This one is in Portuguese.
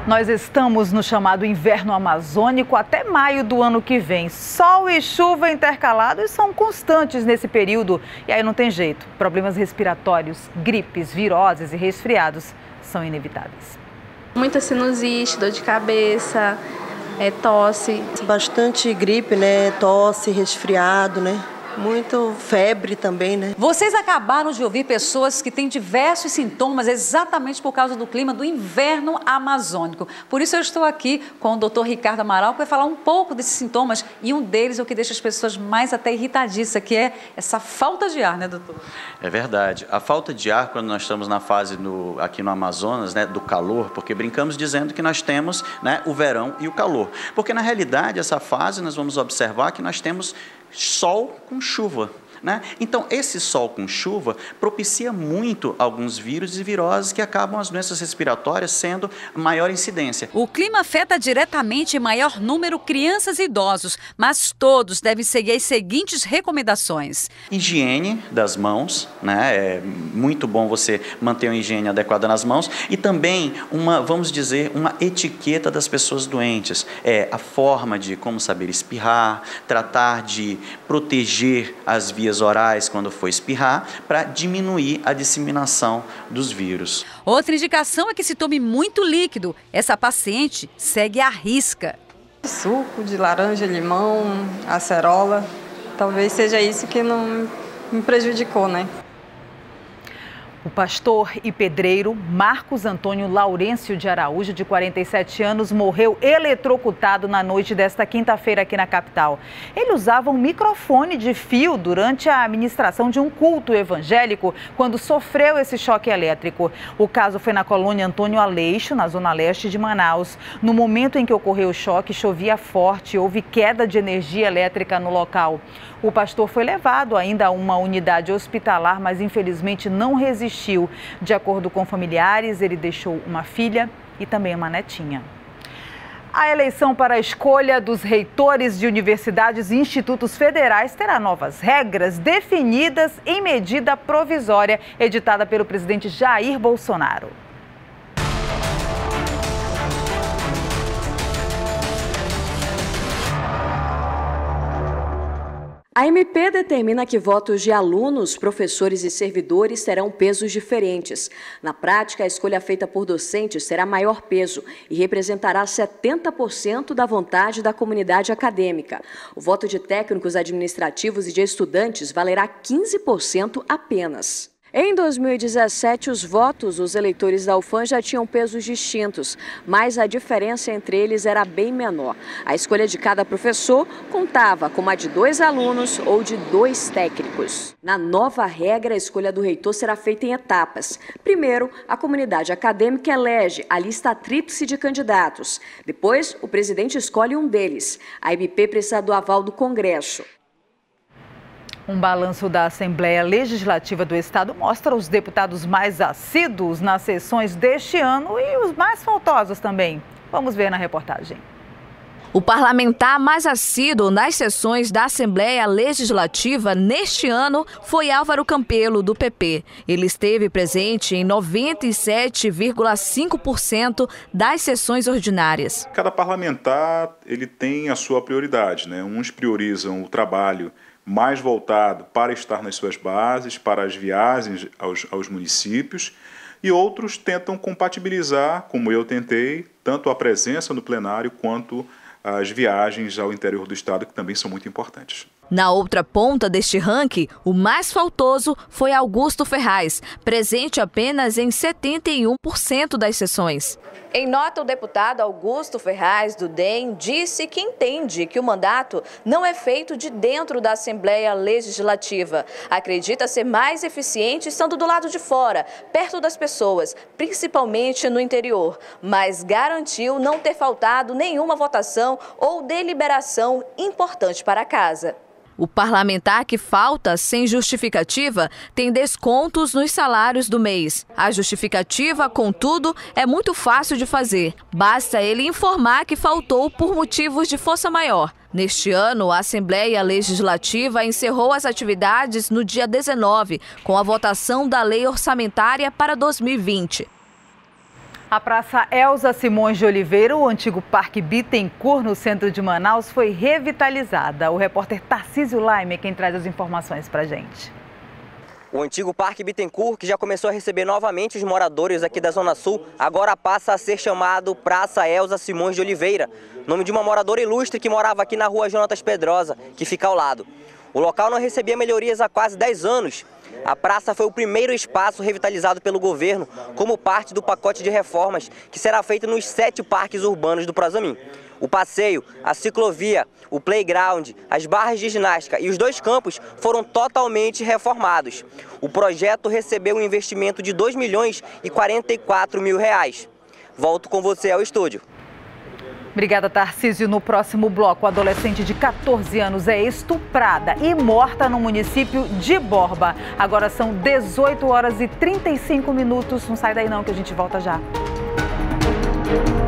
Nós estamos no chamado inverno amazônico até maio do ano que vem. Sol e chuva intercalados são constantes nesse período. E aí não tem jeito. Problemas respiratórios, gripes, viroses e resfriados são inevitáveis. Muita sinusite, dor de cabeça, tosse. Bastante gripe, né? Tosse, resfriado, né? Muito febre também, né? Vocês acabaram de ouvir pessoas que têm diversos sintomas exatamente por causa do clima do inverno amazônico. Por isso eu estou aqui com o Dr. Ricardo Amaral, que vai falar um pouco desses sintomas e um deles é o que deixa as pessoas mais até irritadiças, que é essa falta de ar, né, doutor? É verdade. A falta de ar, quando nós estamos na fase aqui no Amazonas, né, do calor, porque brincamos dizendo que nós temos, né, o verão e o calor. Porque na realidade essa fase nós vamos observar que nós temos sol com chuva, né? Então, esse sol com chuva propicia muito alguns vírus e viroses que acabam as doenças respiratórias sendo maior incidência. O clima afeta diretamente em maior número crianças e idosos, mas todos devem seguir as seguintes recomendações. Higiene das mãos, né? É muito bom você manter uma higiene adequada nas mãos e também vamos dizer, uma etiqueta das pessoas doentes. É a forma de como saber espirrar, tratar de proteger as vias orais quando for espirrar, para diminuir a disseminação dos vírus. Outra indicação é que se tome muito líquido. Essa paciente segue à risca. Suco de laranja, limão, acerola, talvez seja isso que não me prejudicou, né? O pastor e pedreiro Marcos Antônio Laurêncio de Araújo, de 47 anos, morreu eletrocutado na noite desta quinta-feira aqui na capital. Ele usava um microfone de fio durante a administração de um culto evangélico quando sofreu esse choque elétrico. O caso foi na colônia Antônio Aleixo, na zona leste de Manaus. No momento em que ocorreu o choque, chovia forte e houve queda de energia elétrica no local. O pastor foi levado ainda a uma unidade hospitalar, mas infelizmente não resistiu. De acordo com familiares, ele deixou uma filha e também uma netinha. A eleição para a escolha dos reitores de universidades e institutos federais terá novas regras definidas em medida provisória editada pelo presidente Jair Bolsonaro. A MP determina que votos de alunos, professores e servidores terão pesos diferentes. Na prática, a escolha feita por docentes terá maior peso e representará 70% da vontade da comunidade acadêmica. O voto de técnicos administrativos e de estudantes valerá 15% apenas. Em 2017, os votos dos eleitores da UFAM já tinham pesos distintos, mas a diferença entre eles era bem menor. A escolha de cada professor contava com a de 2 alunos ou de 2 técnicos. Na nova regra, a escolha do reitor será feita em etapas. Primeiro, a comunidade acadêmica elege a lista tríplice de candidatos. Depois, o presidente escolhe um deles. A MP precisa do aval do Congresso. Um balanço da Assembleia Legislativa do Estado mostra os deputados mais assíduos nas sessões deste ano e os mais faltosos também. Vamos ver na reportagem. O parlamentar mais assíduo nas sessões da Assembleia Legislativa neste ano foi Álvaro Campelo, do PP. Ele esteve presente em 97,5% das sessões ordinárias. Cada parlamentar ele tem a sua prioridade, né? Uns priorizam o trabalho mais voltado para estar nas suas bases, para as viagens aos municípios, e outros tentam compatibilizar, como eu tentei, tanto a presença no plenário quanto as viagens ao interior do estado, que também são muito importantes. Na outra ponta deste ranking, o mais faltoso foi Augusto Ferraz, presente apenas em 71% das sessões. Em nota, o deputado Augusto Ferraz, do DEM, disse que entende que o mandato não é feito de dentro da Assembleia Legislativa. Acredita ser mais eficiente estando do lado de fora, perto das pessoas, principalmente no interior, mas garantiu não ter faltado nenhuma votação ou deliberação importante para a casa. O parlamentar que falta sem justificativa tem descontos nos salários do mês. A justificativa, contudo, é muito fácil de fazer. Basta ele informar que faltou por motivos de força maior. Neste ano, a Assembleia Legislativa encerrou as atividades no dia 19, com a votação da Lei Orçamentária para 2020. A Praça Elza Simões de Oliveira, o antigo Parque Bittencourt, no centro de Manaus, foi revitalizada. O repórter Tarcísio Laime é quem traz as informações para a gente. O antigo Parque Bittencourt, que já começou a receber novamente os moradores aqui da Zona Sul, agora passa a ser chamado Praça Elza Simões de Oliveira, nome de uma moradora ilustre que morava aqui na rua Jonatas Pedrosa, que fica ao lado. O local não recebia melhorias há quase 10 anos. A praça foi o primeiro espaço revitalizado pelo governo como parte do pacote de reformas que será feito nos 7 parques urbanos do Prosamin. O passeio, a ciclovia, o playground, as barras de ginástica e os 2 campos foram totalmente reformados. O projeto recebeu um investimento de R$ 2.044.000. Volto com você ao estúdio. Obrigada, Tarcísio. No próximo bloco, a adolescente de 14 anos é estuprada e morta no município de Borba. Agora são 18 horas e 35 minutos. Não sai daí não, que a gente volta já.